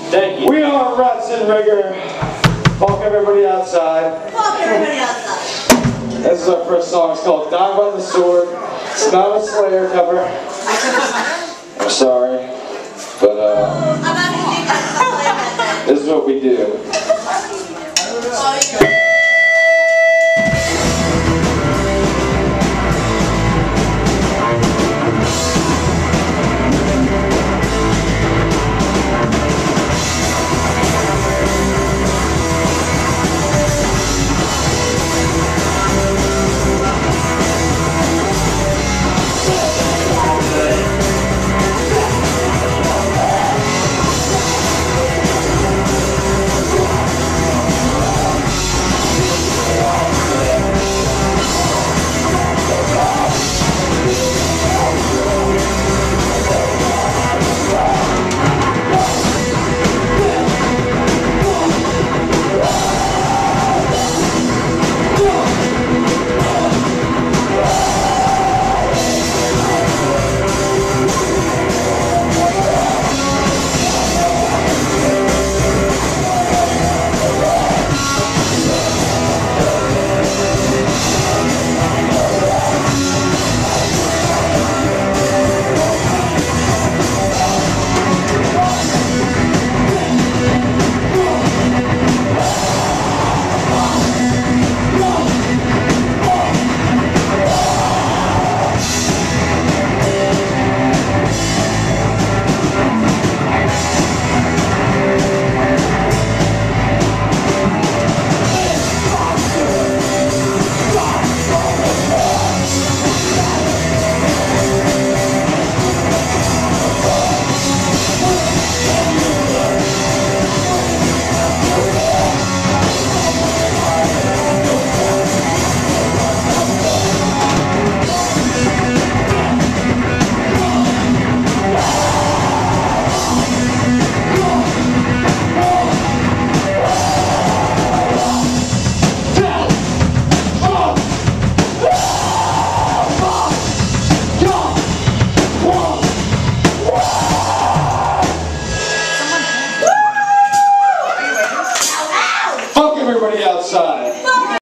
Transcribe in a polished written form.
Thank you. We are Rats and Rigor. Fuck everybody outside. Fuck everybody outside. This is our first song. It's called Die by the Sword. It's not a Slayer cover. I'm sorry. But, I'm not going to do that. this is what we do. Oh, yeah.